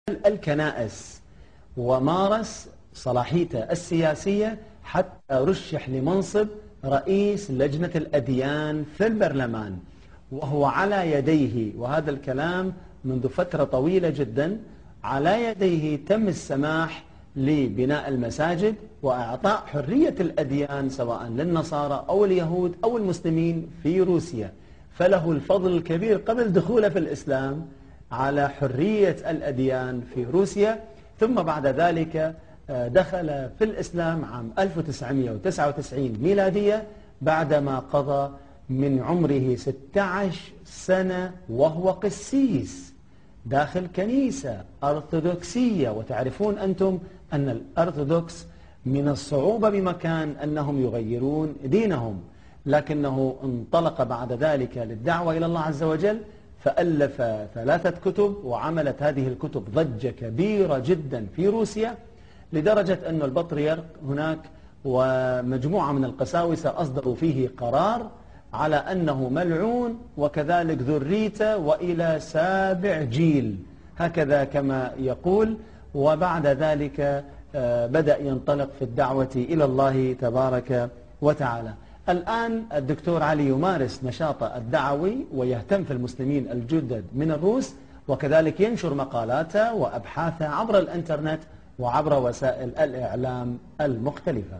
الكنائس ومارس صلاحيته السياسية حتى رشح لمنصب رئيس لجنة الأديان في البرلمان، وهو على يديه، وهذا الكلام منذ فترة طويلة جدا، على يديه تم السماح لبناء المساجد وإعطاء حرية الأديان سواء للنصارى أو اليهود أو المسلمين في روسيا. فله الفضل الكبير قبل دخوله في الإسلام على حرية الأديان في روسيا، ثم بعد ذلك دخل في الإسلام عام 1999 ميلادية بعدما قضى من عمره 16 سنة وهو قسيس داخل كنيسة أرثوذكسية. وتعرفون أنتم أن الأرثوذكس من الصعوبة بمكان أنهم يغيرون دينهم، لكنه انطلق بعد ذلك للدعوة إلى الله عز وجل، فألف 3 كتب، وعملت هذه الكتب ضجة كبيرة جدا في روسيا، لدرجة أن البطريرك هناك ومجموعة من القساوسة أصدروا فيه قرار على أنه ملعون وكذلك ذريته وإلى 7 جيل، هكذا كما يقول. وبعد ذلك بدأ ينطلق في الدعوة إلى الله تبارك وتعالى. الآن الدكتور علي يمارس نشاطه الدعوي ويهتم في المسلمين الجدد من الروس، وكذلك ينشر مقالاته وأبحاثه عبر الإنترنت وعبر وسائل الإعلام المختلفة.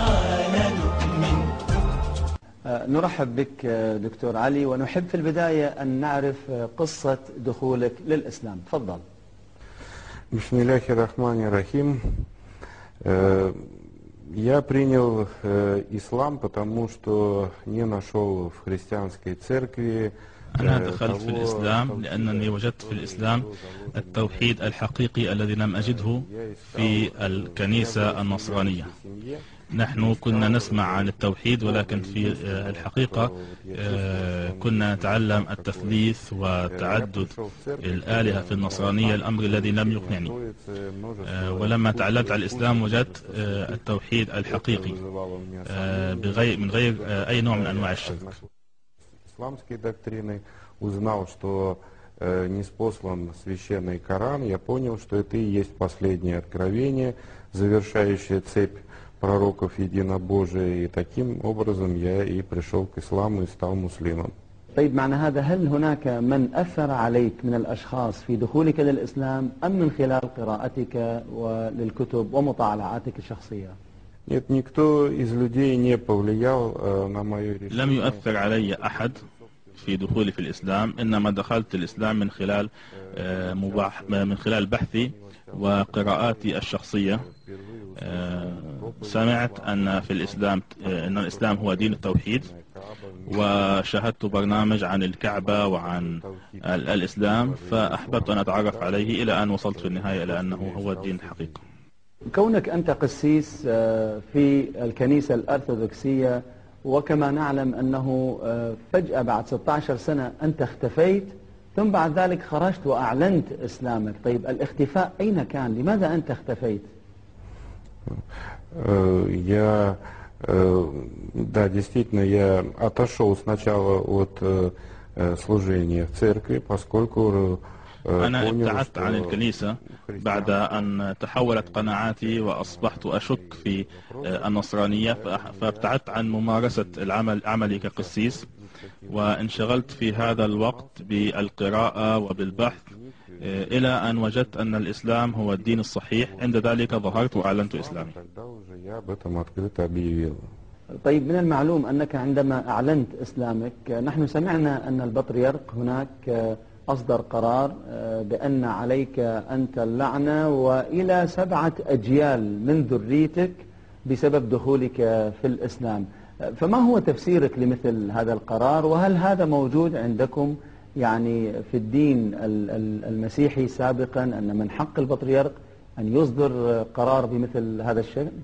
نرحب بك دكتور علي، ونحب في البداية أن نعرف قصة دخولك للإسلام. تفضل. بسم الله الرحمن الرحيم. Я принял ислам, потому что не нашел в христианской церкви. أنا دخلت في الإسلام لأنني وجدت في الإسلام التوحيد الحقيقي الذي لم أجده في الكنيسة النصرانية. نحن كنا نسمع عن التوحيد، ولكن في الحقيقة كنا نتعلم التثليث وتعدد الآلهة في النصرانية، الأمر الذي لم يقنعني. ولما تعلمت على الإسلام وجدت التوحيد الحقيقي من غير أي نوع من أنواع الشرك. Исламские доктрины, узнал, что ниспослан священный Коран, я понял, что это и есть последнее откровение, завершающее цепь пророков единобожия, и таким образом я и пришел к исламу и стал муслимом. طيب، معنى هذا هل هناك من أثر عليك من الأشخاص في دخولك للإسلام أم من خلال قراءتك وللكتب ومطالعاتك الشخصية؟ Нет, никто из людей не повлиял на мое решение. لم يؤثر علي أحد في دخولي في الإسلام، إنما دخلت الإسلام من خلال بحثي وقراءاتي الشخصية. سمعت أن في الإسلام أن الإسلام هو دين التوحيد، وشاهدت برنامج عن الكعبة وعن الإسلام، فأحببت أن أتعرف عليه إلى أن وصلت في النهاية إلى أنه هو الدين الحقيقي. كونك أنت قسيس في الكنيسة الأرثوذكسية، وكما نعلم أنه فجأة بعد 16 سنة أنت اختفيت، ثم بعد ذلك خرجت وأعلنت إسلامك. طيب، الاختفاء أين كان؟ لماذا أنت اختفيت؟ Да, действительно, я отошел сначала от служения в церкви, поскольку أنا ابتعدت عن الكنيسة بعد أن تحولت قناعاتي وأصبحت أشك في النصرانية، فابتعدت عن ممارسة عملي كقسيس، وانشغلت في هذا الوقت بالقراءة وبالبحث إلى أن وجدت أن الإسلام هو الدين الصحيح. عند ذلك ظهرت وأعلنت إسلامي. طيب، من المعلوم أنك عندما أعلنت إسلامك، نحن سمعنا أن البطريرك هناك أصدر قرار بأن عليك أنت اللعنة وإلى 7 أجيال من ذريتك بسبب دخولك في الإسلام. فما هو تفسيرك لمثل هذا القرار؟ وهل هذا موجود عندكم يعني في الدين المسيحي سابقا، أن من حق البطريرك أن يصدر قرار بمثل هذا الشيء؟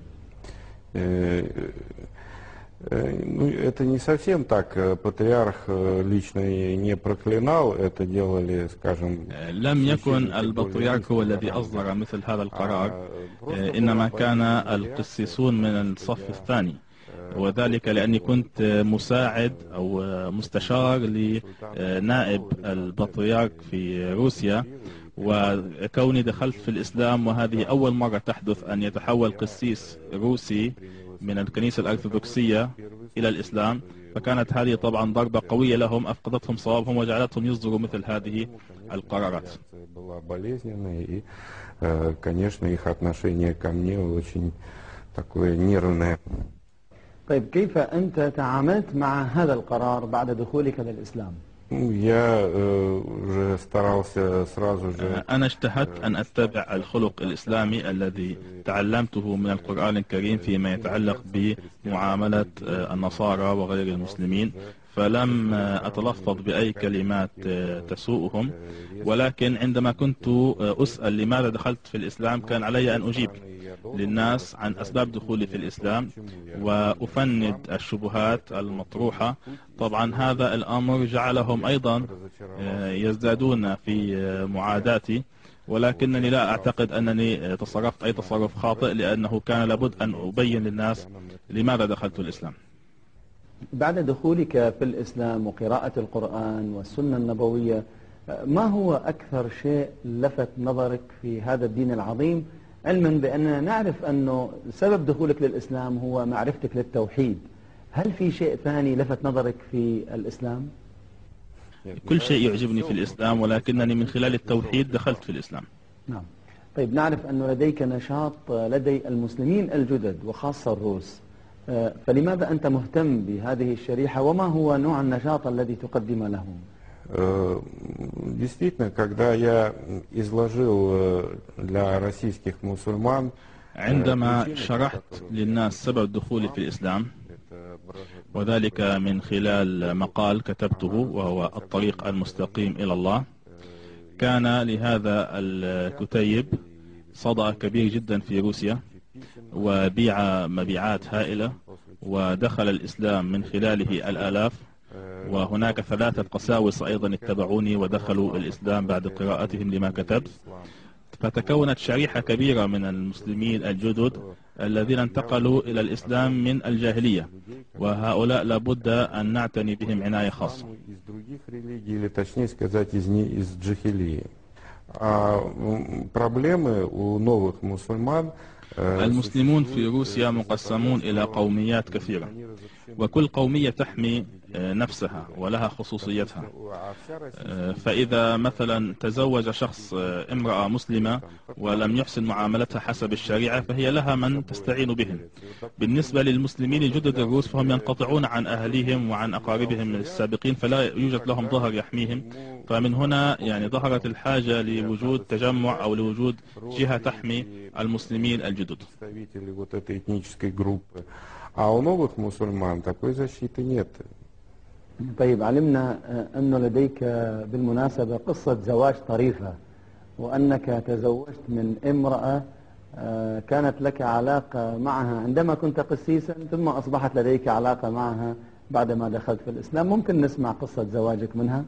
Это не совсем так. Патриарх лично не проклинал, это делали, скажем... لم يكن البطريرك هو الذي أصدر مثل هذا القرار، إنما كان القسيسون من الصف الثاني، وذلك لأني كنت مساعد أو مستشار لنائب البطريرك في روسيا، وكوني دخلت في الإسلام وهذه أول مرة تحدث أن يتحول قسيس روسي من الكنيسة الأرثوذكسية إلى الإسلام، فكانت هذه طبعا ضربة قوية لهم أفقدتهم صوابهم وجعلتهم يصدروا مثل هذه القرارات. طيب كيف أنت تعاملت مع هذا القرار بعد دخولك للإسلام؟ أنا اجتهدت أن أتبع الخلق الإسلامي الذي تعلمته من القرآن الكريم فيما يتعلق بمعاملة النصارى وغير المسلمين، فلم أتلفظ بأي كلمات تسوءهم، ولكن عندما كنت أسأل لماذا دخلت في الإسلام كان علي أن أجيب للناس عن أسباب دخولي في الإسلام وأفند الشبهات المطروحة. طبعا هذا الأمر جعلهم أيضا يزدادون في معاداتي، ولكنني لا أعتقد أنني تصرفت أي تصرف خاطئ، لأنه كان لابد أن أبين للناس لماذا دخلت الإسلام. بعد دخولك في الإسلام وقراءة القرآن والسنة النبوية، ما هو أكثر شيء لفت نظرك في هذا الدين العظيم، علما بأننا نعرف أنه سبب دخولك للإسلام هو معرفتك للتوحيد؟ هل في شيء ثاني لفت نظرك في الإسلام؟ كل شيء يعجبني في الإسلام، ولكنني من خلال التوحيد دخلت في الإسلام. نعم. طيب نعرف أنه لديك نشاط لدي المسلمين الجدد وخاصة الروس، فلماذا أنت مهتم بهذه الشريحة وما هو نوع النشاط الذي تقدم لهم؟ Действительно, когда я изложил для российских мусульман, عندما شرحت للناس سبب دخولي في الإسلام، وذلك من خلال مقال كتبته وهو الطريق المستقيم إلى الله، كان لهذا الكتيب صدى كبير جدا في روسيا وبيع مبيعات هائلة، ودخل الإسلام من خلاله الآلاف، وهناك 3 قساوسة أيضا اتبعوني ودخلوا الإسلام بعد قراءتهم لما كتبت، فتكونت شريحة كبيرة من المسلمين الجدد الذين انتقلوا إلى الإسلام من الجاهلية، وهؤلاء لابد أن نعتني بهم عناية خاصة. المسلمون في روسيا مقسمون إلى قوميات كثيرة، وكل قومية تحمي نفسها ولها خصوصيتها. فإذا مثلا تزوج شخص امرأة مسلمة ولم يحسن معاملتها حسب الشريعة فهي لها من تستعين بهم. بالنسبة للمسلمين الجدد الروس فهم ينقطعون عن أهليهم وعن أقاربهم السابقين، فلا يوجد لهم ظهر يحميهم، فمن هنا يعني ظهرت الحاجة لوجود تجمع أو لوجود جهة تحمي المسلمين الجدد. طيب علمنا أنه لديك بالمناسبة قصة زواج طريفة، وأنك تزوجت من امرأة كانت لك علاقة معها عندما كنت قسيسا، ثم أصبحت لديك علاقة معها بعدما دخلت في الإسلام. ممكن نسمع قصة زواجك منها؟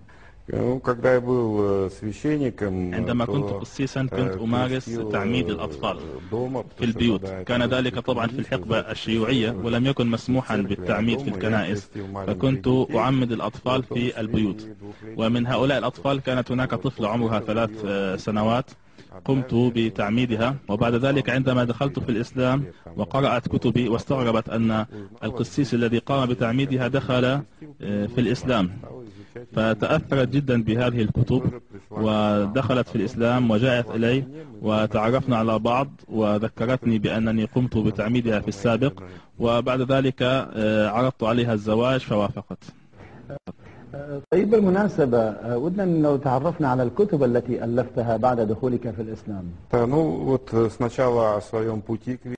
عندما كنت قسيسا كنت أمارس تعميد الأطفال في البيوت، كان ذلك طبعا في الحقبة الشيوعية ولم يكن مسموحا بالتعميد في الكنائس، فكنت أعمد الأطفال في البيوت، ومن هؤلاء الأطفال كانت هناك طفلة عمرها 3 سنوات قمت بتعميدها. وبعد ذلك عندما دخلت في الإسلام وقرأت كتبي واستغربت أن القسيس الذي قام بتعميدها دخل في الإسلام، فتأثرت جدا بهذه الكتب ودخلت في الإسلام وجاءت إلي وتعرفنا على بعض، وذكرتني بأنني قمت بتعميدها في السابق، وبعد ذلك عرضت عليها الزواج فوافقت. طيب بالمناسبة ودنا لو تعرفنا على الكتب التي ألفتها بعد دخولك في الإسلام.